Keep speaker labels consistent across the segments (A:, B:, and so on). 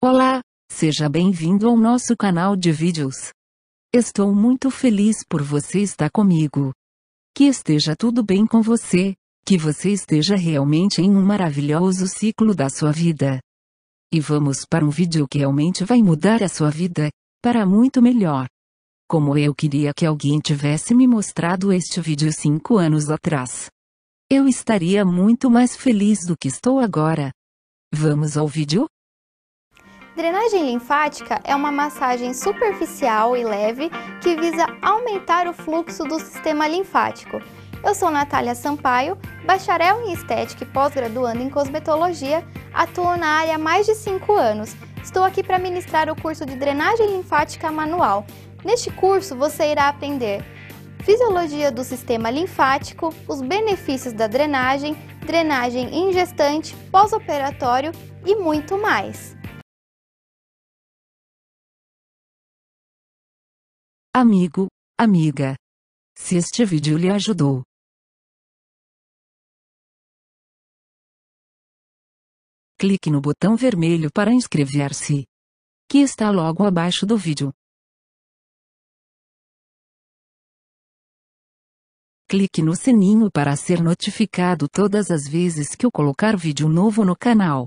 A: Olá, seja bem-vindo ao nosso canal de vídeos. Estou muito feliz por você estar comigo. Que esteja tudo bem com você, que você esteja realmente em um maravilhoso ciclo da sua vida. E vamos para um vídeo que realmente vai mudar a sua vida, para muito melhor. Como eu queria que alguém tivesse me mostrado este vídeo 5 anos atrás. Eu estaria muito mais feliz do que estou agora. Vamos ao vídeo?
B: Drenagem linfática é uma massagem superficial e leve que visa aumentar o fluxo do sistema linfático. Eu sou Natália Sampaio, bacharel em estética e pós-graduando em cosmetologia, atuo na área há mais de 5 anos. Estou aqui para ministrar o curso de drenagem linfática manual. Neste curso você irá aprender fisiologia do sistema linfático, os benefícios da drenagem, drenagem em gestante, pós-operatório e muito mais.
A: Amigo, amiga. Se este vídeo lhe ajudou, clique no botão vermelho para inscrever-se, que está logo abaixo do vídeo. Clique no sininho para ser notificado todas as vezes que eu colocar vídeo novo no canal.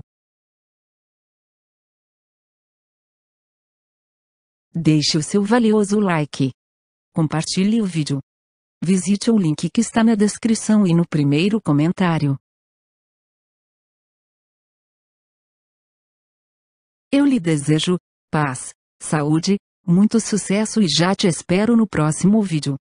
A: Deixe o seu valioso like. Compartilhe o vídeo. Visite o link que está na descrição e no primeiro comentário. Eu lhe desejo paz, saúde, muito sucesso e já te espero no próximo vídeo.